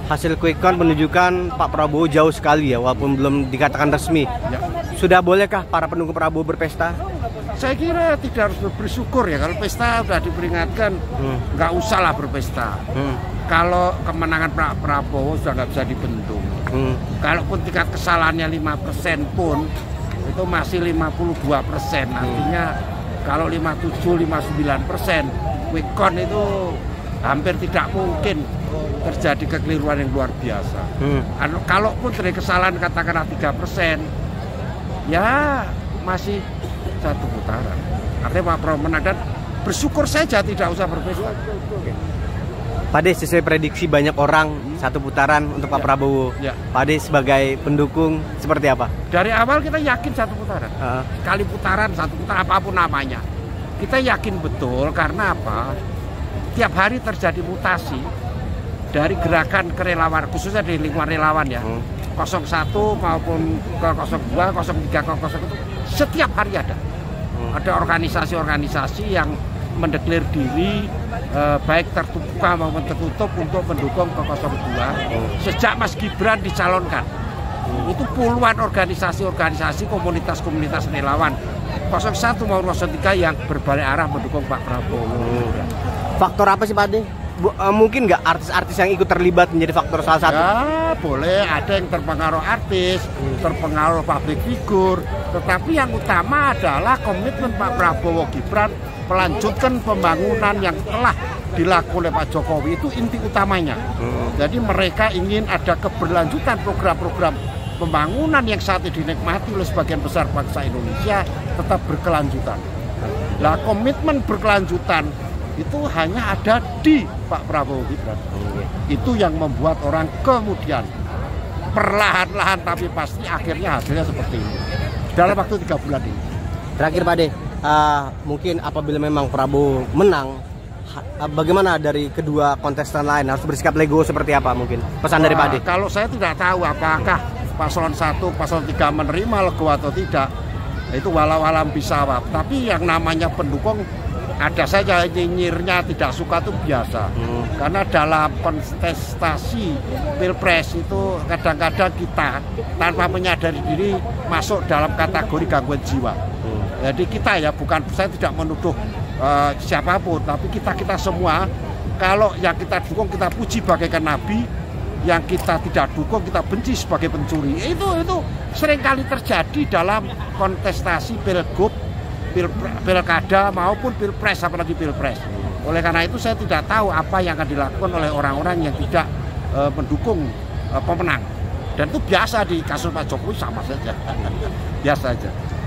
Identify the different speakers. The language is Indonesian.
Speaker 1: hasil quick count menunjukkan Pak Prabowo jauh sekali ya, walaupun belum dikatakan resmi.
Speaker 2: Ya.
Speaker 1: Sudah bolehkah para pendukung Prabowo berpesta?
Speaker 2: Saya kira tidak harus bersyukur ya, kalau pesta sudah diperingatkan, nggak usah lah berpesta. Kalau kemenangan Pak Prabowo sudah nggak bisa dibendung. Kalaupun tingkat kesalahannya 5% pun, itu masih 52%. Artinya kalau 57-59%, quick count itu hampir tidak mungkin terjadi kekeliruan yang luar biasa. Kalaupun terjadi kesalahan katakanlah 3%, ya masih satu putaran. Artinya Pak Prabowo menang, dan bersyukur saja, tidak usah berpesta.
Speaker 1: Pak Ade, sesuai prediksi banyak orang satu putaran untuk Pak Prabowo. Pak Ade sebagai pendukung seperti apa?
Speaker 2: Dari awal kita yakin satu putaran. Sekali putaran, satu putaran, apapun namanya. Kita yakin betul, karena apa? Tiap hari terjadi mutasi dari gerakan kerelawan, khususnya di lingkungan relawan ya. 01 maupun ke 02, 03, 01 itu setiap hari ada. Ada organisasi-organisasi yang mendeklar diri baik terbuka maupun tertutup untuk mendukung ke 02 sejak Mas Gibran dicalonkan. Itu puluhan organisasi-organisasi, komunitas-komunitas relawan 01 maupun 03 yang berbalik arah mendukung Pak Prabowo.
Speaker 1: Faktor apa sih Pak Ade? Mungkin nggak artis-artis yang ikut terlibat menjadi faktor salah satu?
Speaker 2: Ya boleh, ada yang terpengaruh artis, terpengaruh public figure, tetapi yang utama adalah komitmen Pak Prabowo Gibran melanjutkan pembangunan yang telah dilakukan oleh Pak Jokowi, itu inti utamanya. Jadi mereka ingin ada keberlanjutan program-program pembangunan yang saat ini dinikmati oleh sebagian besar bangsa Indonesia tetap berkelanjutan. Nah, komitmen berkelanjutan itu hanya ada di Pak Prabowo Gibran. Itu yang membuat orang kemudian perlahan-lahan tapi pasti akhirnya hasilnya seperti ini dalam waktu 3 bulan ini.
Speaker 1: Terakhir Pak Ade, mungkin apabila memang Prabowo menang, bagaimana dari kedua kontestan lain, harus bersikap legowo seperti apa mungkin? Pesan dari Pak Ade?
Speaker 2: Kalau saya tidak tahu apakah paslon 1, paslon 3 menerima legowo atau tidak, itu walau alam bisawab. Tapi yang namanya pendukung ada saja nyinyirnya, tidak suka, itu biasa. Karena dalam kontestasi pilpres itu kadang-kadang kita tanpa menyadari diri masuk dalam kategori gangguan jiwa. Jadi kita ya, bukan, saya tidak menuduh siapapun, tapi kita semua, kalau yang kita dukung kita puji bagaikan nabi, yang kita tidak dukung kita benci sebagai pencuri. Itu seringkali terjadi dalam kontestasi pilgub, pilkada maupun pilpres, apalagi pilpres. Oleh karena itu saya tidak tahu apa yang akan dilakukan oleh orang-orang yang tidak mendukung pemenang. Dan itu biasa di kasus Pak Jokowi, sama saja. Biasa saja.